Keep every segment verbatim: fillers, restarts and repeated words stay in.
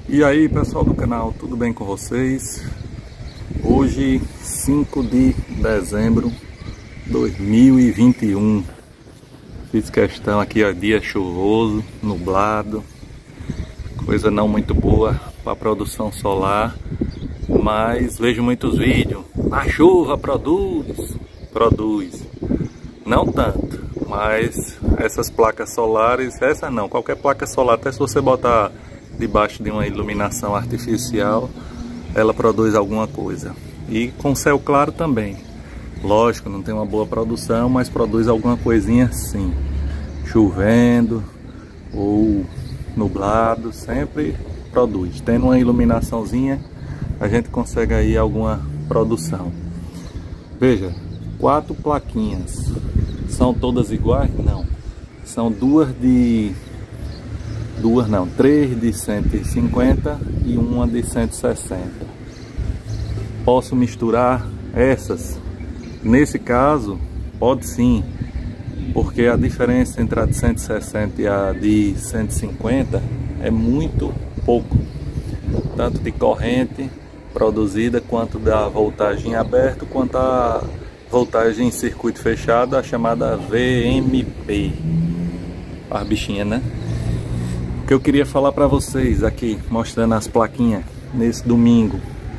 E aí pessoal do canal, tudo bem com vocês? Hoje cinco de dezembro de dois mil e vinte e um. Fiz questão aqui, ó, dia chuvoso, nublado, coisa não muito boa para produção solar, mas vejo muitos vídeos. A chuva produz, produz, não tanto, mas essas placas solares, essa não, qualquer placa solar, até se você botar debaixo de uma iluminação artificial, ela produz alguma coisa. E com céu claro também. Lógico, não tem uma boa produção, mas produz alguma coisinha sim. Chovendo ou nublado, sempre produz. Tendo uma iluminaçãozinha, a gente consegue aí alguma produção. Veja, quatro plaquinhas. São todas iguais? Não. São duas de... Duas não, três de cento e cinquenta e uma de cento e sessenta. Posso misturar essas? Nesse caso, pode sim, porque a diferença entre a de cento e sessenta e a de cento e cinquenta é muito pouco, tanto de corrente produzida, quanto da voltagem aberta, quanto a voltagem em circuito fechado, a chamada V M P. As bichinhas, né? Que eu queria falar para vocês aqui, mostrando as plaquinhas nesse domingo.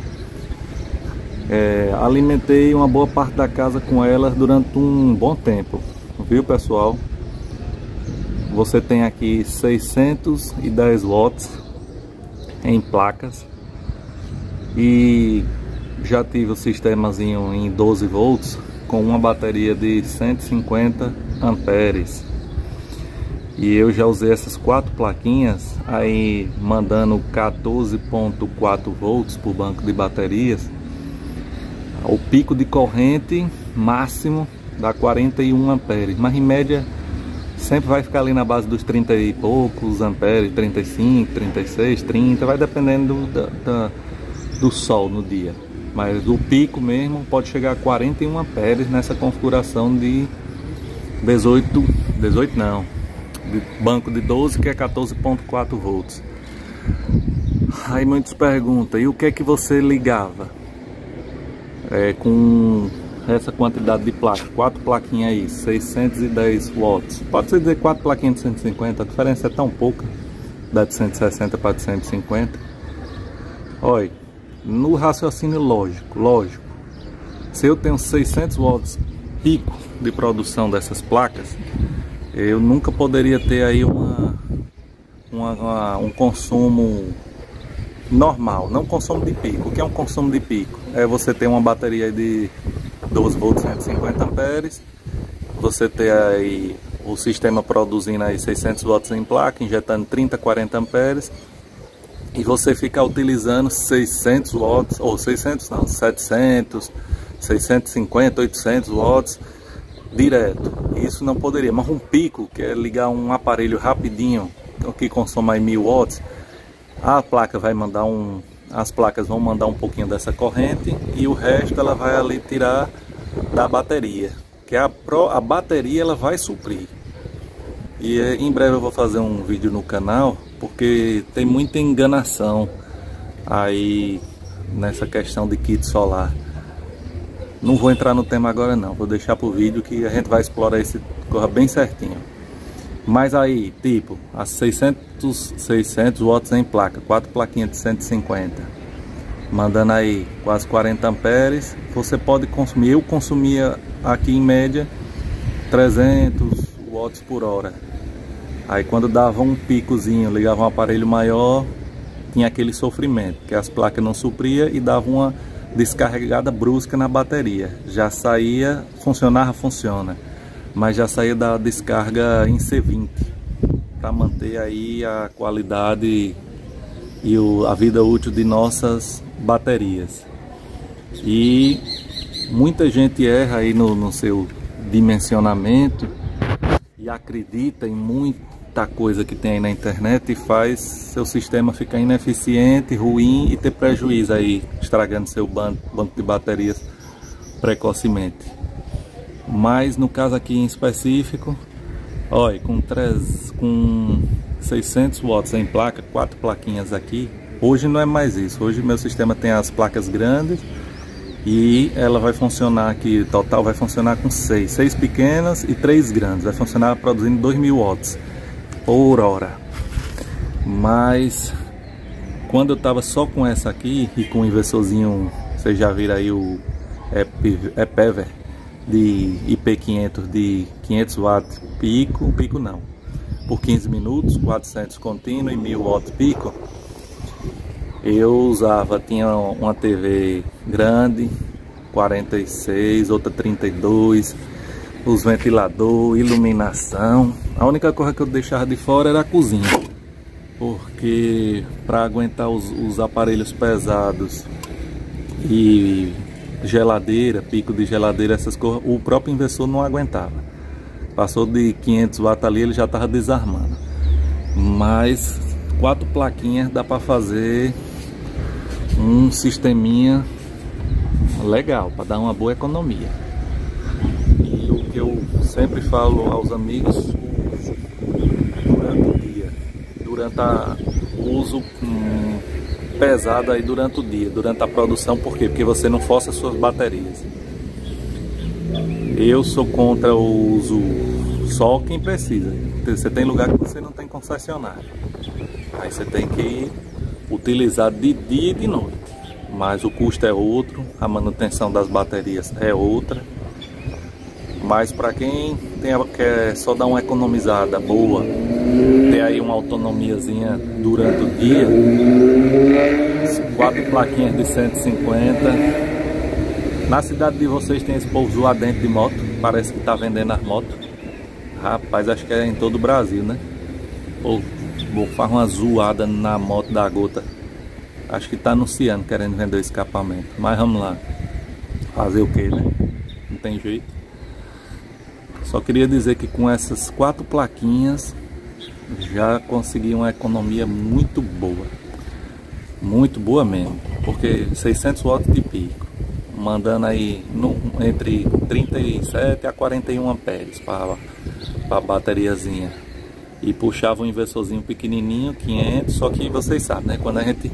É, alimentei uma boa parte da casa com elas durante um bom tempo, viu pessoal? Você tem aqui seiscentos e dez watts em placas e já tive o sistemazinho em doze volts com uma bateria de cento e cinquenta amperes. E eu já usei essas quatro plaquinhas aí mandando quatorze ponto quatro volts por banco de baterias. O pico de corrente máximo dá quarenta e um amperes, mas em média sempre vai ficar ali na base dos trinta e poucos amperes, trinta e cinco, trinta e seis, trinta, vai dependendo do, da, da, do sol no dia. Mas o pico mesmo pode chegar a quarenta e um amperes nessa configuração de dezoito, dezoito não. De banco de doze, que é quatorze ponto quatro volts. Aí muitos perguntam, e o que é que você ligava é, com essa quantidade de placas? Quatro plaquinhas aí, seiscentos e dez watts. Pode-se dizer quatro plaquinhas de cento e cinquenta, a diferença é tão pouca da de cento e sessenta para de cento e cinquenta. Olha, no raciocínio lógico, lógico, se eu tenho seiscentos watts pico de produção dessas placas, eu nunca poderia ter aí uma, uma, uma, um consumo normal, não consumo de pico. O que é um consumo de pico? É você ter uma bateria de doze volts, cento e cinquenta amperes, você ter aí o sistema produzindo aí seiscentos watts em placa, injetando trinta, quarenta amperes, e você ficar utilizando seiscentos watts, ou seiscentos não, setecentos, seiscentos e cinquenta, oitocentos watts direto. Isso não poderia, mas um pico, que é ligar um aparelho rapidinho que consome aí mil watts, a placa vai mandar um, as placas vão mandar um pouquinho dessa corrente e o resto ela vai ali tirar da bateria, que a, pro, a bateria ela vai suprir. E em breve eu vou fazer um vídeo no canal, porque tem muita enganação aí nessa questão de kit solar. Não vou entrar no tema agora não, vou deixar pro vídeo que a gente vai explorar esse corra bem certinho. Mas aí, tipo, as seiscentos, seiscentos watts em placa, quatro plaquinhas de cento e cinquenta, mandando aí quase quarenta amperes, você pode consumir, eu consumia aqui em média trezentos watts por hora. Aí quando dava um picozinho, ligava um aparelho maior, tinha aquele sofrimento, que as placas não supria e dava uma descarregada brusca na bateria. Já saía, funcionava, funciona, mas já saía da descarga em C vinte, para manter aí a qualidade e o, a vida útil de nossas baterias. E muita gente erra aí no, no seu dimensionamento e acredita em muita coisa que tem aí na internet e faz seu sistema ficar ineficiente, ruim e ter prejuízo aí, estragando seu banco, banco de baterias precocemente. Mas no caso aqui em específico, olha, com, três, com seiscentos watts em placa, quatro plaquinhas aqui, Hoje não é mais isso, hoje meu sistema tem as placas grandes e ela vai funcionar aqui, total vai funcionar com seis, seis pequenas e três grandes, vai funcionar produzindo dois mil watts por hora. Mas quando eu tava só com essa aqui e com o inversorzinho, vocês já viram aí o Epever de I P quinhentos de quinhentos watts pico, pico não, por quinze minutos, quatrocentos contínuo e mil watts pico. Eu usava, tinha uma T V grande, quarenta e seis, outra trinta e dois, os ventilador, iluminação. A única coisa que eu deixava de fora era a cozinha, porque para aguentar os, os aparelhos pesados e geladeira, pico de geladeira, essas coisas, o próprio inversor não aguentava. Passou de quinhentos watts ali, ele já estava desarmando. Mas quatro plaquinhas dá para fazer um sisteminha legal, para dar uma boa economia. E o que eu sempre falo aos amigos, durante o dia, durante a, o uso hum, pesado aí durante o dia, durante a produção. Por quê? Porque você não força as suas baterias. Eu sou contra o uso só quem precisa. Você tem lugar que você não tem concessionário, aí você tem que utilizar de dia e de noite, mas o custo é outro, a manutenção das baterias é outra. Mas para quem tem, quer só dar uma economizada boa, ter aí uma autonomiazinha durante o dia, quatro plaquinhas de cento e cinquenta. Na cidade de vocês tem esse povo zoadento de moto, parece que tá vendendo as motos. Rapaz, acho que é em todo o Brasil, né? Ou vou fazer uma zoada na moto da gota. Acho que tá anunciando, querendo vender o escapamento. Mas vamos lá. Fazer o que, né? Não tem jeito. Só queria dizer que com essas quatro plaquinhas já consegui uma economia muito boa. Muito boa mesmo. Porque seiscentos watts de pico, mandando aí no, entre trinta e sete a quarenta e um amperes para a bateriazinha. E puxava um inversorzinho pequenininho, quinhentos, só que vocês sabem, né? Quando a gente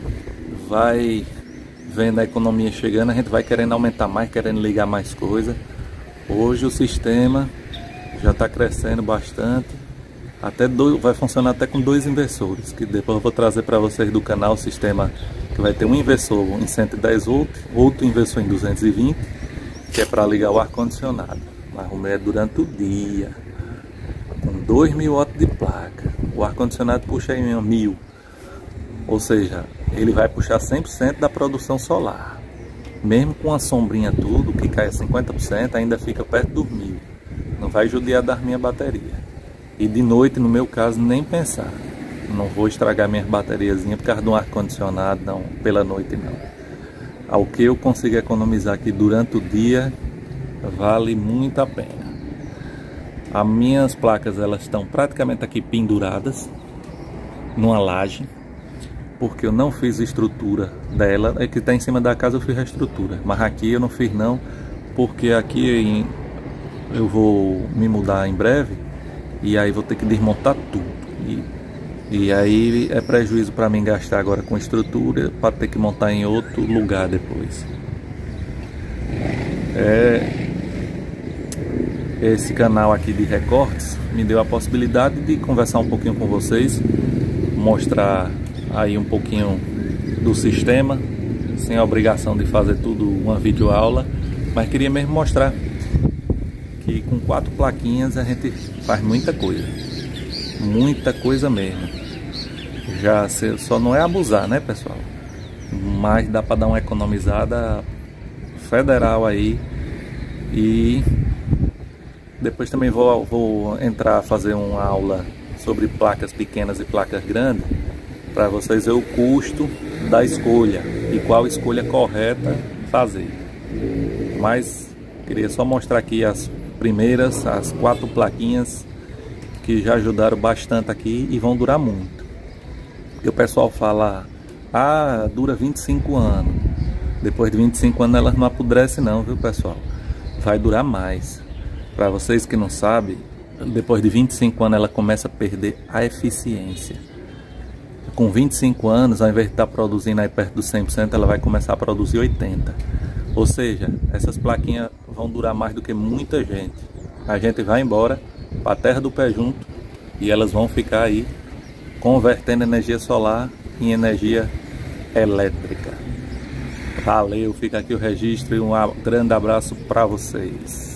vai vendo a economia chegando, a gente vai querendo aumentar mais, querendo ligar mais coisa. Hoje o sistema já está crescendo bastante, até dois, vai funcionar até com dois inversores, que depois eu vou trazer para vocês do canal o sistema que vai ter um inversor em cento e dez volts, outro inversor em duzentos e vinte, que é para ligar o ar-condicionado. Mas o meu é durante o dia, com dois mil watts de placa. O ar-condicionado puxa em mil, ou seja, ele vai puxar cem por cento da produção solar. Mesmo com a sombrinha tudo, que cai a cinquenta por cento, ainda fica perto dos mil. Não vai judiar da minha bateria. E de noite, no meu caso, nem pensar. Não vou estragar minhas bateriazinhas por causa de um ar-condicionado, não, pela noite não. Ao que eu consigo economizar aqui durante o dia, vale muito a pena. As minhas placas, elas estão praticamente aqui penduradas numa laje, porque eu não fiz estrutura dela. É que está em cima da casa eu fiz a estrutura, mas aqui eu não fiz não, porque aqui em, eu vou me mudar em breve e aí vou ter que desmontar tudo e, e aí é prejuízo para mim gastar agora com estrutura para ter que montar em outro lugar depois. É, esse canal aqui de recortes me deu a possibilidade de conversar um pouquinho com vocês, mostrar aí um pouquinho do sistema, sem a obrigação de fazer tudo uma videoaula, mas queria mesmo mostrar que com quatro plaquinhas a gente faz muita coisa, muita coisa mesmo. Já só não é abusar, né, pessoal? Mas dá para dar uma economizada federal aí. E depois também vou, vou entrar a fazer uma aula sobre placas pequenas e placas grandes, para vocês verem o custo da escolha e qual escolha correta fazer. Mas queria só mostrar aqui as primeiras, as quatro plaquinhas que já ajudaram bastante aqui e vão durar muito. Porque o pessoal fala, ah, dura vinte e cinco anos. Depois de vinte e cinco anos elas não apodrecem não, viu, pessoal? Vai durar mais. Para vocês que não sabem, depois de vinte e cinco anos ela começa a perder a eficiência. com vinte e cinco anos, ao invés de estar produzindo aí perto dos cem por cento, ela vai começar a produzir oitenta por cento. Ou seja, essas plaquinhas vão durar mais do que muita gente. A gente vai embora para a terra do pé junto e elas vão ficar aí convertendo energia solar em energia elétrica. Valeu, fica aqui o registro e um grande abraço para vocês.